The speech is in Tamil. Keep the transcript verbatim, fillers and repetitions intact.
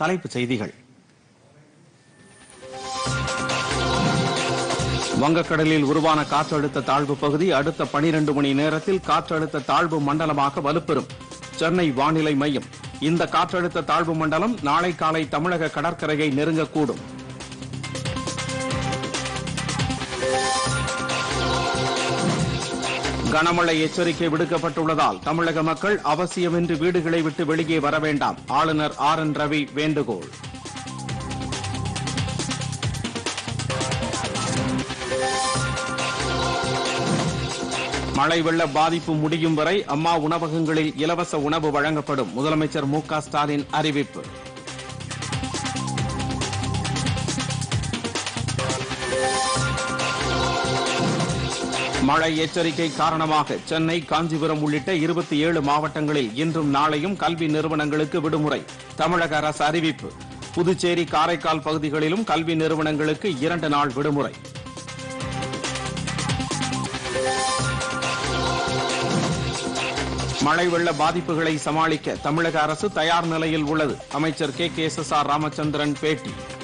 தலைப்புச் செய்திகள். வங்கக்கடலில் உருவான காற்றழுத்த தாழ்வு பகுதி அடுத்த பனிரண்டு மணி நேரத்தில் காற்றழுத்த தாழ்வு மண்டலமாக வலுப்பெறும். சென்னை வானிலை மையம். இந்த காற்றழுத்த தாழ்வு மண்டலம் நாளை காலை தமிழக கடற்கரையை நெருங்கக்கூடும். கனமழை எச்சரிக்கை விடுக்கப்பட்டுள்ளதால் தமிழக மக்கள் அவசியமின்றி வீடுகளை விட்டு வெளியே வர வேண்டாம். ஆளுநர் ஆர் என் ரவி வேண்டுகோள். மழை வெள்ள பாதிப்பு முடியும் வரை அம்மா உணவகங்களில் இலவச உணவு வழங்கப்படும். முதலமைச்சர் மு க ஸ்டாலின் அறிவிப்பு. மழை எச்சரிக்கை காரணமாக சென்னை, காஞ்சிபுரம் உள்ளிட்ட இருபத்தி ஏழு மாவட்டங்களில் இன்றும் நாளையும் கல்வி நிறுவனங்களுக்கு விடுமுறை. தமிழக அரசு அறிவிப்பு. புதுச்சேரி, காரைக்கால் பகுதிகளிலும் கல்வி நிறுவனங்களுக்கு இரண்டு நாள் விடுமுறை. மழை வெள்ள பாதிப்புகளை சமாளிக்க தமிழக அரசு தயார் நிலையில் உள்ளது. அமைச்சர் K K S S R Ramachandran பேட்டி.